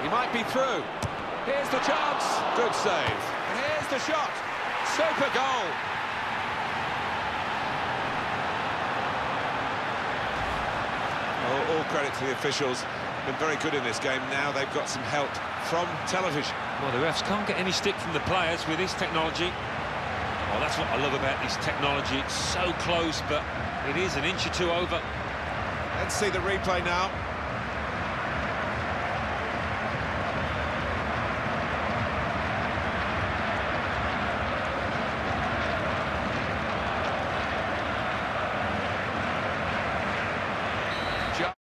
He might be through. Here's the chance. Good save. Here's the shot. Super goal. All credit to the officials. Been very good in this game. Now they've got some help from television. Well, the refs can't get any stick from the players with this technology. Oh, that's what I love about this technology. It's so close, but it is an inch or two over. Let's see the replay now.